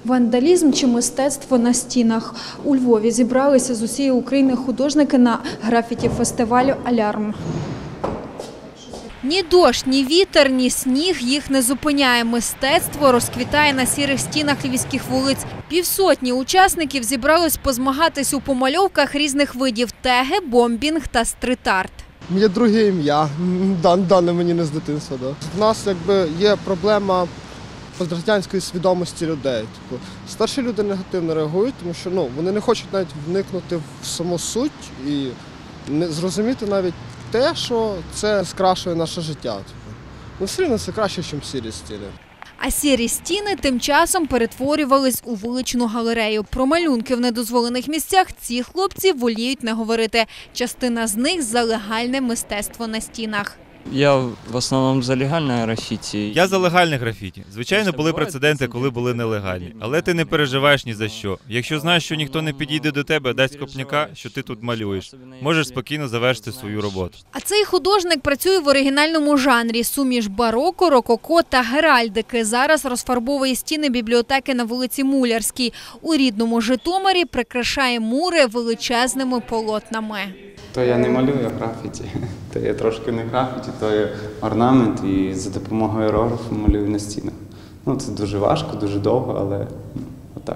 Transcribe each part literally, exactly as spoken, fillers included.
Вандалізм чи мистецтво на стінах. У Львові зібралися з усієї України художники на графіті-фестивалю «Алярм». Ні дощ, ні вітер, ні сніг їх не зупиняє. Мистецтво розквітає на сірих стінах львівських вулиць. Півсотні учасників зібрались позмагатись у помальовках різних видів – теги, бомбінг та стрит-арт. Є друге ім'я, дане мені не з дитинства. Да. В нас якби є проблема пострадянської свідомості людей. Тобто, старші люди негативно реагують, тому що ну, вони не хочуть навіть вникнути в саму суть і не зрозуміти навіть те, що це скрашує наше життя. Ну, все одно це краще, ніж сірі стіни. А сірі стіни тим часом перетворювались у вуличну галерею. Про малюнки в недозволених місцях ці хлопці воліють не говорити. Частина з них – за легальне мистецтво на стінах. Я в основному за легальне графіті. Я за легальне графіті. Звичайно, були прецеденти, коли були нелегальні. Але ти не переживаєш ні за що. Якщо знаєш, що ніхто не підійде до тебе, дасть копняка, що ти тут малюєш, можеш спокійно завершити свою роботу. А цей художник працює в оригінальному жанрі – суміш бароко, рококо та геральдики. Зараз розфарбовує стіни бібліотеки на вулиці Мулярській. У рідному Житомирі прикрашає мури величезними полотнами. То я не малюю графіті, то я трошки не графіті, то я орнамент і за допомогою аерографу малюю на стінах. Ну, це дуже важко, дуже довго, але ну, отак.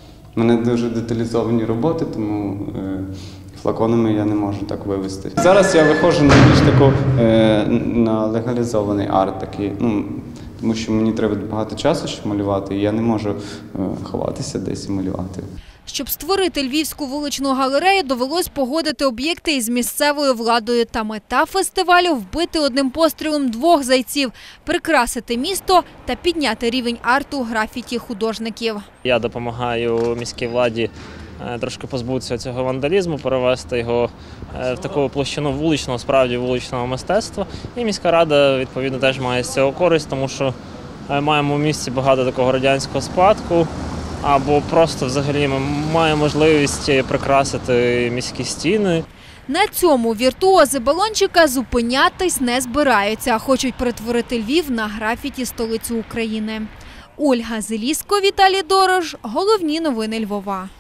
У мене дуже деталізовані роботи, тому е, флаконами я не можу так вивести. Зараз я виходжу на більш таку, е, на легалізований арт такий, ну, тому що мені треба багато часу, щоб малювати, і я не можу е, ховатися десь і малювати. Щоб створити львівську вуличну галерею, довелось погодити об'єкти із місцевою владою. Та мета фестивалю – вбити одним пострілом двох зайців, прикрасити місто та підняти рівень арту графіті художників. Я допомагаю міській владі трошки позбутися цього вандалізму, перевести його в таку площину вуличного, справді вуличного мистецтва. І міська рада, відповідно, теж має з цього користь, тому що маємо в місті багато такого радянського спадку. Або просто взагалі ми маємо можливість прикрасити міські стіни. На цьому віртуози балончика зупинятись не збираються, а хочуть перетворити Львів на графіті столицю України. Ольга Зеліско, Віталій Дорож. Головні новини Львова.